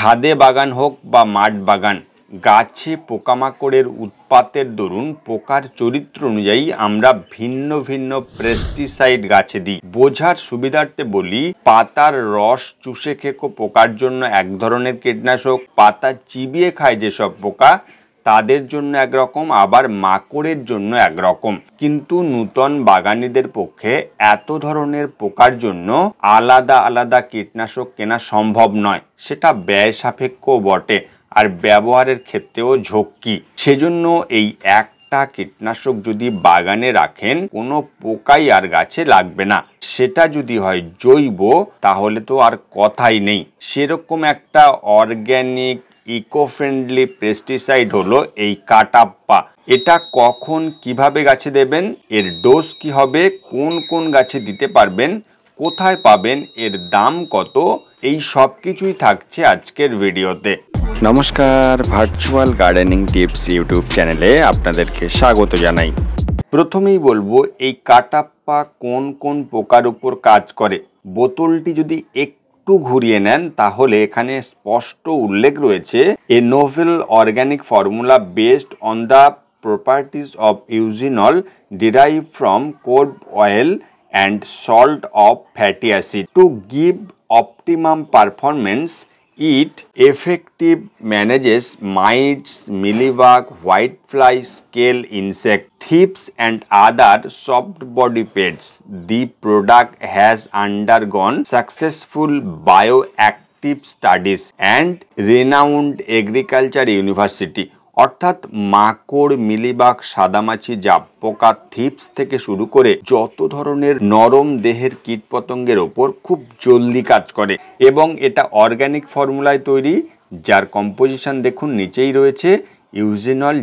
ছাদে বাগান হোক বা মাঠ বাগান, গাছে পোকামাকড়ের উৎপাতের দরুন পোকার চরিত্র অনুযায়ী আমরা ভিন্ন ভিন্ন পেস্টিসাইড গাছে দিই। বোঝার সুবিধার্থে বলি, পাতার রস চুষে খেকো পোকার জন্য এক ধরনের কীটনাশক, পাতা চিবিয়ে খায় যেসব পোকা তাদের জন্য একরকম, আবার মাকড়ের জন্য একরকম। কিন্তু নূতন বাগানীদের পক্ষে এত ধরনের পোকার জন্য আলাদা আলাদা কীটনাশক কেনা সম্ভব নয়, সেটা ব্যয় সাপেক্ষ বটে আর ব্যবহারের ক্ষেত্রেও ঝক্কি। সেজন্য এই একটা কীটনাশক যদি বাগানে রাখেন, কোনো পোকাই আর গাছে লাগবে না। সেটা যদি হয় জৈব, তাহলে তো আর কথাই নেই। সেরকম একটা অর্গ্যানিক ইকো ফ্রেন্ডলি পেস্টিসাইড হলো এই কাটাপ্পা। এটা কখন কিভাবে গাছে দেবেন, এর ডোজ কি হবে, কোন কোন গাছে দিতে পারবেন, কোথায় পাবেন, এর দাম কত, এই সব কিছুই থাকছে আজকের ভিডিওতে। নমস্কার, ভার্চুয়াল গার্ডেনিং টিপস ইউটিউব চ্যানেলে আপনাদেরকে স্বাগত জানাই। প্রথমেই বলবো, এই কাটাপ্পা কোন কোন পোকার উপর কাজ করে। বোতলটি যদি একটু ঘুরিয়ে নেন তাহলে এখানে স্পষ্ট উল্লেখ রয়েছে, a novel organic formula based on the properties of eugenol derived from cod oil and salt of fatty acid to give optimum performance. It effective manages mites, mealybug, whitefly, scale insect, thrips and other soft body pests. The product has undergone successful bioactive studies and renowned agriculture university. অর্থাৎ মাকড়, mealybug, সাদামাছি, জাপ পোকা, থিপস থেকে শুরু করে যত ধরনের নরম দেহের কীটপতঙ্গের ওপর খুব জলদি কাজ করে এবং এটা অর্গানিক ফর্মুলায় তৈরি, যার কম্পোজিশন দেখুন নিচেই রয়েছে। ইউজেনল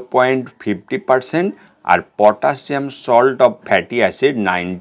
0.50% আর potassium salt of fatty acid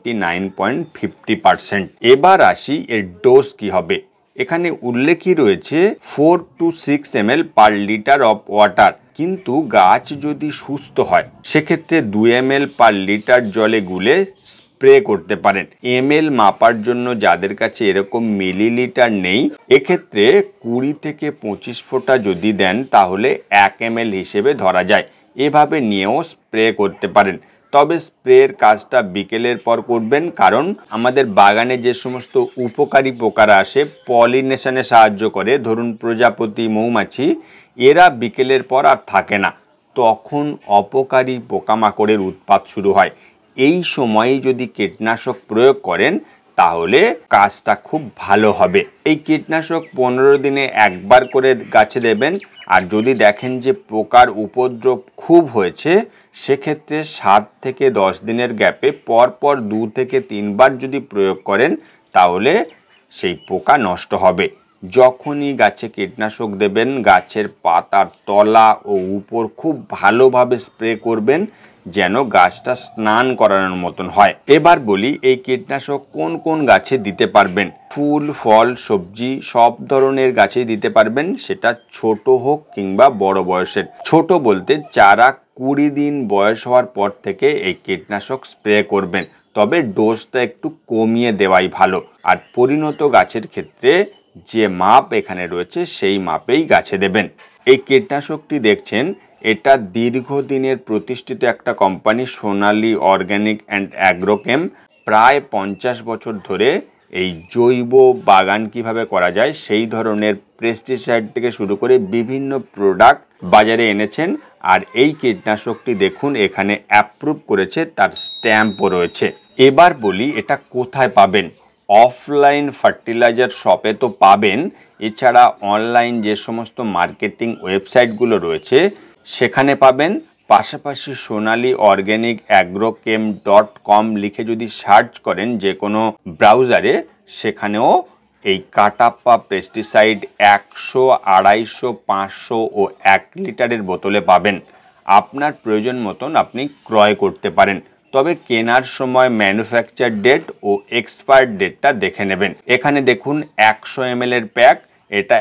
99.50%। এবার আসি এর ডোজ কি হবে। এখানে উল্লেখই রয়েছে 4 to 6 ml per litre of water. কিন্তু গাছ যদি সুস্থ হয় সেক্ষেত্রে 2 ml পার লিটার জলে গুলে স্প্রে করতে পারেন। ml মাপার জন্য যাদের কাছে এরকম মিলিলিটার নেই, এক্ষেত্রে 20 থেকে 25 ফোঁটা যদি দেন তাহলে 1 ml হিসেবে ধরা যায়। এভাবে নিয়েও স্প্রে করতে পারেন। তবে স্প্রের কাজটা বিকেলের পর করবেন, কারণ আমাদের বাগানে যে সমস্ত উপকারী পোকারা আসে, পলিনেশনে সাহায্য করে, ধরুন প্রজাপতি, মৌমাছি, এরা বিকেলের পর আর থাকে না, তখন অপকারী পোকামাকড়ের উৎপাত শুরু হয়। এই সময়ে যদি কীটনাশক প্রয়োগ করেন তাহলে কাজটা খুব ভালো হবে। এই কীটনাশক 15 দিনে একবার করে গাছে দেবেন। আর যদি দেখেন যে পোকার উপদ্রব খুব হয়েছে, সেক্ষেত্রে 7 থেকে 10 দিনের গ্যাপে পরপর 2 থেকে 3 বার যদি প্রয়োগ করেন তাহলে সেই পোকা নষ্ট হবে। যখনই গাছে কীটনাশক দেবেন, গাছের পাতার তলা ও উপর খুব ভালোভাবে স্প্রে করবেন, যেন গাছটা স্নান করানোর মতন হয়। এবার বলি, এই কীটনাশক কোন কোন গাছে দিতে পারবেন। ফুল, ফল, সবজি সব ধরনের গাছেই দিতে পারবেন, সেটা ছোট হোক কিংবা বড় বয়সের। ছোট বলতে যারা 20 দিন বয়স হওয়ার পর থেকে এই কীটনাশক স্প্রে করবেন, তবে ডোজটা একটু কমিয়ে দেওয়াই ভালো। আর পরিণত গাছের ক্ষেত্রে যে মাপ এখানে রয়েছে সেই মাপেই গাছে দেবেন। এই কীটনাশকটি দেখছেন, এটা দীর্ঘদিনের প্রতিষ্ঠিত একটা company, Sonali organic and agrochem. প্রায় 50 বছর ধরে এই জৈব বাগান কিভাবে করা যায় সেই ধরনের পেস্টিসাইড থেকে শুরু করে বিভিন্ন প্রোডাক্ট বাজারে এনেছেন। আর এই কীটনাশকটি দেখুন এখানে অ্যাপ্রুভ করেছে, তার স্ট্যাম্পও রয়েছে। এবার বলি, এটা কোথায় পাবেন। অফলাইন ফার্টিলাইজার শপে তো পাবেন, এছাড়া অনলাইন যে সমস্ত মার্কেটিং ওয়েবসাইটগুলো রয়েছে সেখানে পাবেন। পাশাপাশি সোনালী অর্গ্যানিক agrochem.com লিখে যদি সার্চ করেন যে কোনো ব্রাউজারে, সেখানেও এই কাটাপ্পা পেস্টিসাইড 100, 250, 500 ও 1 লিটারের বোতলে পাবেন। আপনার প্রয়োজন মতন আপনি ক্রয় করতে পারেন, তবে কেনার সময় ম্যানুফ্যাকচার ডেট ও এক্সপায়ার ডেটটা দেখে নেবেন। এখানে দেখুন 100 ml এর প্যাক, এটা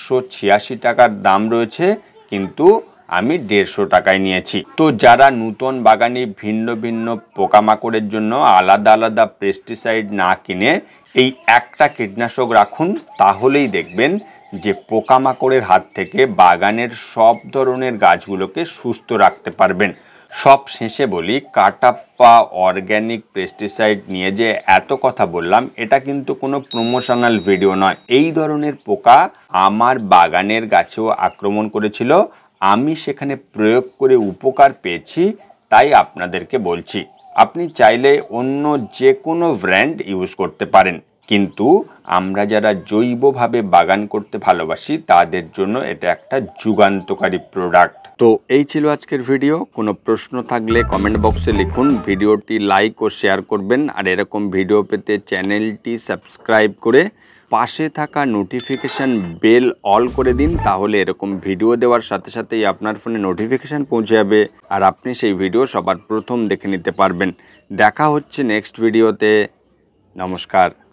186 টাকার দাম রয়েছে, কিন্তু আমি 150 টাকায় নিয়েছি। তো যারা নূতন বাগানি ভিন্ন ভিন্ন পোকামাকড়ের জন্য আলাদা আলাদা পেস্টিসাইড না কিনে এই একটা কীটনাশক রাখুন, তাহলেই দেখবেন যে পোকামাকড়ের হাত থেকে বাগানের সব ধরনের গাছগুলোকে সুস্থ রাখতে পারবেন। সব শেষে বলি, কাটাপ্পা অর্গ্যানিক পেস্টিসাইড নিয়ে যে এত কথা বললাম, এটা কিন্তু কোনো প্রমোশনাল ভিডিও নয়। এই ধরনের পোকা আমার বাগানের গাছেও আক্রমণ করেছিল, আমি সেখানে প্রয়োগ করে উপকার পেয়েছি, তাই আপনাদেরকে বলছি। আপনি চাইলে অন্য যে কোনো ব্র্যান্ড ইউজ করতে পারেন, কিন্তু আমরা যারা জৈবভাবে বাগান করতে ভালোবাসি তাদের জন্য এটা একটা যুগান্তকারী প্রোডাক্ট। তো এই ছিল আজকের ভিডিও। কোনো প্রশ্ন থাকলে কমেন্ট বক্সে লিখুন, ভিডিওটি লাইক ও শেয়ার করবেন, আর এরকম ভিডিও পেতে চ্যানেলটি সাবস্ক্রাইব করে পাশে থাকা নোটিফিকেশান বেল অল করে দিন, তাহলে এরকম ভিডিও দেওয়ার সাথে সাথেই আপনার ফোনে নোটিফিকেশান পৌঁছে যাবে আর আপনি সেই ভিডিও সবার প্রথম দেখে নিতে পারবেন। দেখা হচ্ছে নেক্সট ভিডিওতে। নমস্কার।